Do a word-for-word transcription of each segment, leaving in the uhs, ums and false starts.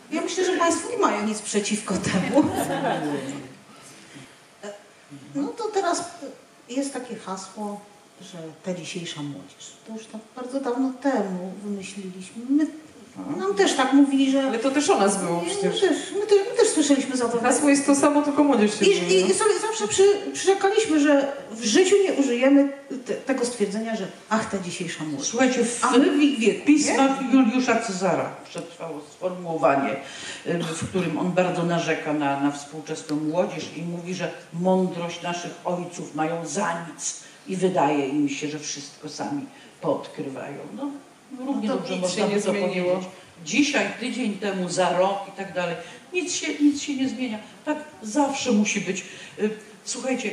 Ja myślę, że Państwo nie mają nic przeciwko temu. No to teraz jest takie hasło, że ta dzisiejsza młodzież. To już tak bardzo dawno temu wymyśliliśmy. My, nam też tak mówili, że... Ale to też o nas było przecież. My też, my też, my też słyszeliśmy za to. Hasło jest to samo, tylko młodzież się I, zmienia. i, I sobie zawsze przy, przyrzekaliśmy, że w życiu nie użyjemy te, tego stwierdzenia, że ach, ta dzisiejsza młodzież. Słuchajcie, w, A my w ich wieku, w pismach nie? Juliusza Cezara przetrwało sformułowanie, w którym on bardzo narzeka na, na współczesną młodzież i mówi, że mądrość naszych ojców mają za nic i wydaje im się, że wszystko sami poodkrywają. No, równie no dobrze nic można się nie by to zmieniło. powiedzieć. Dzisiaj, tydzień temu, za rok i tak dalej. Nic się, nic się nie zmienia. Tak zawsze musi być. Słuchajcie,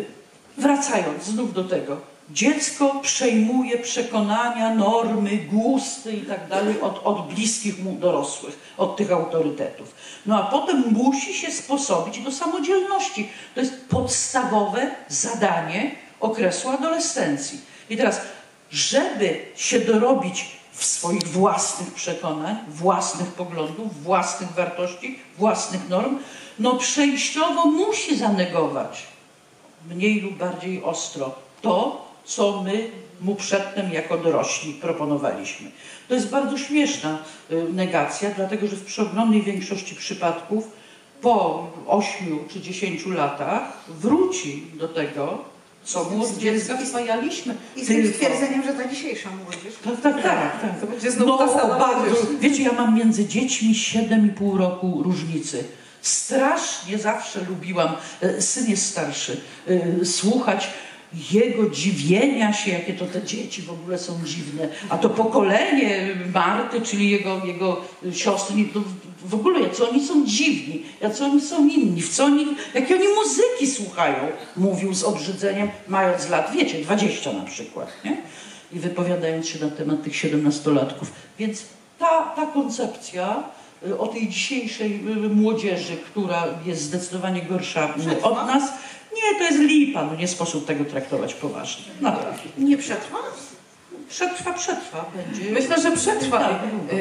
wracając znów do tego. Dziecko przejmuje przekonania, normy, gusty i tak dalej od, od bliskich mu dorosłych, od tych autorytetów. No a potem musi się sposobić do samodzielności. To jest podstawowe zadanie okresu adolescencji. I teraz, żeby się dorobić w swoich własnych przekonań, własnych poglądów, własnych wartości, własnych norm, no przejściowo musi zanegować mniej lub bardziej ostro to, co my mu przedtem jako dorośli proponowaliśmy. To jest bardzo śmieszna negacja, dlatego że w przeogromnej większości przypadków po ośmiu czy dziesięciu latach wróci do tego, co mu od dziecka wpajaliśmy. I z tym stwierdzeniem, że ta dzisiejsza młodzież. Tak, tak, tak. tak. To będzie znowu No, ta sama bardzo. młodzież. Wiecie, ja mam między dziećmi siedem i pół roku różnicy. Strasznie zawsze lubiłam, syn jest starszy, słuchać jego dziwienia się, jakie to te dzieci w ogóle są dziwne. A to pokolenie Marty, czyli jego, jego siostry, to w ogóle jacy oni są dziwni, jacy oni są inni, w co oni, jakie oni muzyki słuchają, mówił z obrzydzeniem, mając lat, wiecie, dwadzieścia na przykład, nie? I wypowiadając się na temat tych siedemnastolatków. Więc ta, ta koncepcja o tej dzisiejszej młodzieży, która jest zdecydowanie gorsza od nas, nie, to jest lipa, no nie sposób tego traktować poważnie. Naprawdę. Nie przetrwa? Przetrwa, przetrwa będzie. Myślę, że przetrwa. Tak,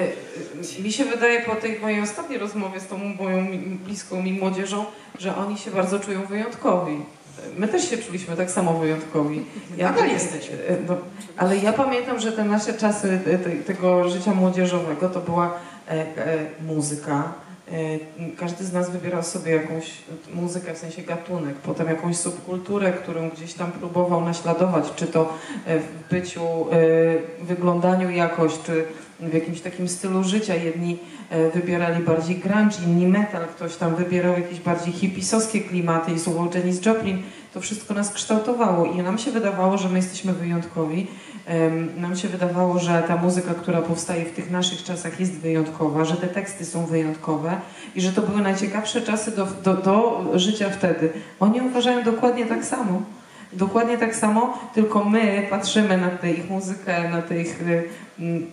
y, mi się wydaje po tej mojej ostatniej rozmowie z tą moją bliską mi młodzieżą, że oni się bardzo czują wyjątkowi. My też się czuliśmy tak samo wyjątkowi. Ja Nadal jesteśmy. No, ale ja pamiętam, że te nasze czasy te, tego życia młodzieżowego to była e, e, muzyka. Każdy z nas wybierał sobie jakąś muzykę, w sensie gatunek, potem jakąś subkulturę, którą gdzieś tam próbował naśladować, czy to w byciu, wyglądaniu jakoś, czy w jakimś takim stylu życia. Jedni wybierali bardziej grunge, inni metal, ktoś tam wybierał jakieś bardziej hipisowskie klimaty i słuchał Janis Joplin. To wszystko nas kształtowało i nam się wydawało, że my jesteśmy wyjątkowi. Nam się wydawało, że ta muzyka, która powstaje w tych naszych czasach jest wyjątkowa, że te teksty są wyjątkowe i że to były najciekawsze czasy do, do, do życia wtedy. Oni uważają dokładnie tak samo. Dokładnie tak samo, tylko my patrzymy na tę ich muzykę, na te ich y, y,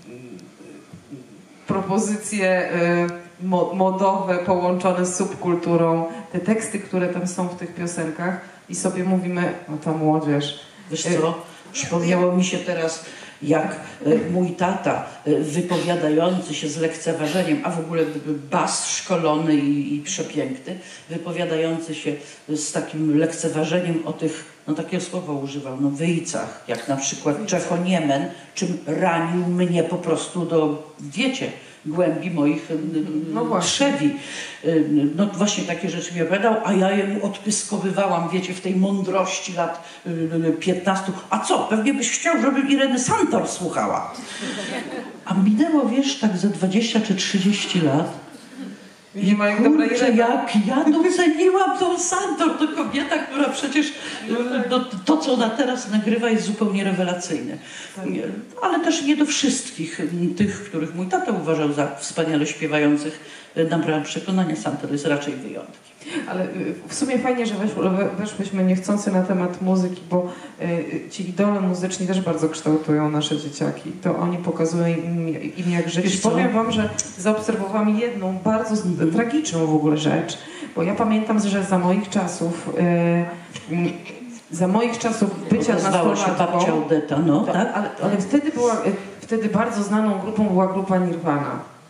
propozycje y, modowe połączone z subkulturą, te teksty, które tam są w tych piosenkach i sobie mówimy, no ta młodzież. Wiesz co? Przypomniało mi się teraz, jak mój tata wypowiadający się z lekceważeniem, a w ogóle bas szkolony i, i przepiękny, wypowiadający się z takim lekceważeniem o tych, no takie słowo używał, no wyjcach, jak na przykład Czechoniemen, czym ranił mnie po prostu do, wiecie, głębi moich no trzewi. No właśnie takie rzeczy mi opowiadał, a ja jemu odpyskowywałam, wiecie, w tej mądrości lat piętnastu. A co? Pewnie byś chciał, żeby Ireny Santor słuchała. A minęło, wiesz, tak za dwadzieścia czy trzydzieści lat. Nie ma jak dobra Kurczę, jak ja doceniłam tą Santor, to kobieta, która przecież no, to, co ona teraz nagrywa, jest zupełnie rewelacyjne. Ale też nie do wszystkich tych, których mój tata uważał za wspaniale śpiewających, nabrałam przekonania, Santor jest raczej wyjątkiem. Ale w sumie fajnie, że weszłyśmy niechcący na temat muzyki, bo ci idole muzyczni też bardzo kształtują nasze dzieciaki. To oni pokazują im, im jak żyć. Powiem wam, że zaobserwowałam jedną bardzo mm-hmm. tragiczną w ogóle rzecz, bo ja pamiętam, że za moich czasów za moich czasów bycia nastolatką, babcia Odeta, no, to, tak? Ale, ale wtedy była, wtedy bardzo znaną grupą była grupa Nirvana.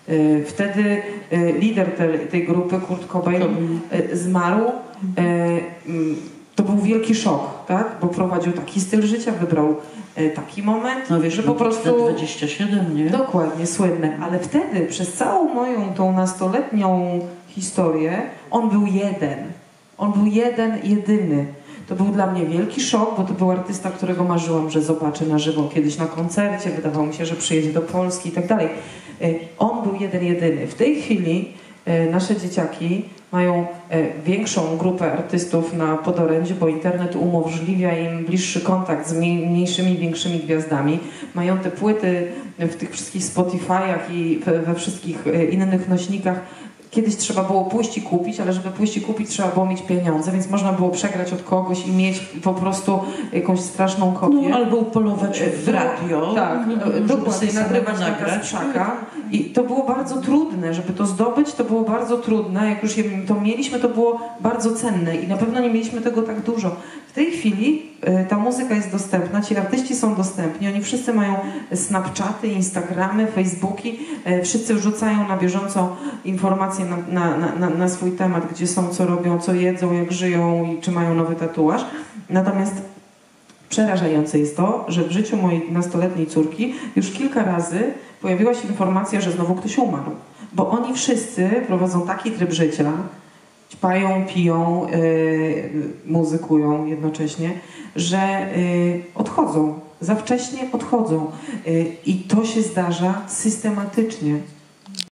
Y, Wtedy y, lider te, tej grupy, Kurt Cobain, y, zmarł. Y, mm, To był wielki szok, tak? Bo prowadził taki styl życia, wybrał y, taki moment, No wiesz, że po prostu... dwadzieścia siedem, nie? Dokładnie, słynne. Ale wtedy, przez całą moją tą nastoletnią historię, on był jeden. On był jeden, jedyny. To był dla mnie wielki szok, bo to był artysta, którego marzyłam, że zobaczę na żywo kiedyś na koncercie. Wydawało mi się, że przyjedzie do Polski i tak dalej. On był jeden, jedyny. W tej chwili nasze dzieciaki mają większą grupę artystów na podorędziu, bo internet umożliwia im bliższy kontakt z mniejszymi, większymi gwiazdami. Mają te płyty w tych wszystkich Spotify'ach i we wszystkich innych nośnikach. Kiedyś trzeba było pójść i kupić, ale żeby pójść i kupić, trzeba było mieć pieniądze, więc można było przegrać od kogoś i mieć po prostu jakąś straszną kopię. No, albo upolować w radio, tak, żeby dokładnie, sobie nagrywać na nagrać. kastrzaka. I to było bardzo trudne, żeby to zdobyć, to było bardzo trudne. Jak już je, to mieliśmy, to było bardzo cenne i na pewno nie mieliśmy tego tak dużo. W tej chwili y, ta muzyka jest dostępna, ci artyści są dostępni, oni wszyscy mają Snapchaty, Instagramy, Facebooki, y, wszyscy wrzucają na bieżąco informacje na, na, na, na, na swój temat, gdzie są, co robią, co jedzą, jak żyją i czy mają nowy tatuaż. Natomiast przerażające jest to, że w życiu mojej nastoletniej córki już kilka razy pojawiła się informacja, że znowu ktoś umarł. Bo oni wszyscy prowadzą taki tryb życia, ćpają, piją, yy, muzykują jednocześnie, że yy, odchodzą. Za wcześnie odchodzą. Yy, I to się zdarza systematycznie.